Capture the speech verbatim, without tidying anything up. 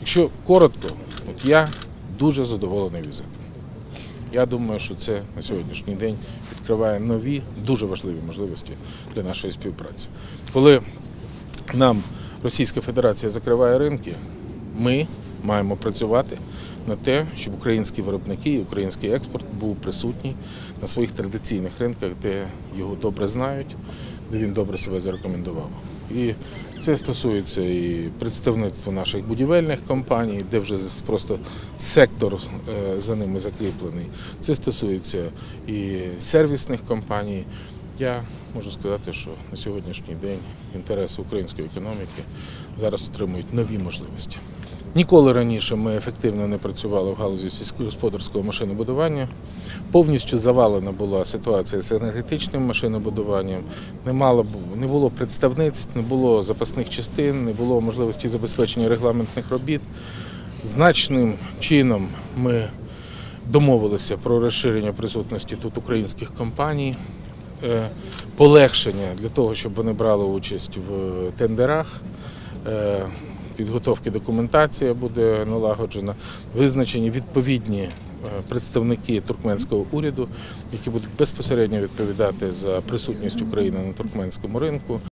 Якщо коротко, от я дуже задоволений візитом. Я думаю, що це на сьогоднішній день відкриває нові, дуже важливі можливості для нашої співпраці. Коли нам Російська Федерація закриває ринки, ми маємо працювати на те, щоб українські виробники і український експорт був присутній на своїх традиційних ринках, де його добре знають, де він добре себе зарекомендував. І це стосується і представництва наших будівельних компаній, де вже просто сектор за ними закріплений. Це стосується і сервісних компаній. Я можу сказати, що на сьогоднішній день інтереси української економіки зараз отримують нові можливості. Ніколи раніше ми ефективно не працювали в галузі сільськогосподарського машинобудування. Повністю завалена була ситуація з енергетичним машинобудуванням. Не мало, не було представництв, не було запасних частин, не було можливості забезпечення регламентних робіт. Значним чином ми домовилися про розширення присутності тут українських компаній, полегшення для того, щоб вони брали участь в тендерах. Підготовки документації буде налагоджена, визначені відповідні представники туркменського уряду, які будуть безпосередньо відповідати за присутність України на туркменському ринку.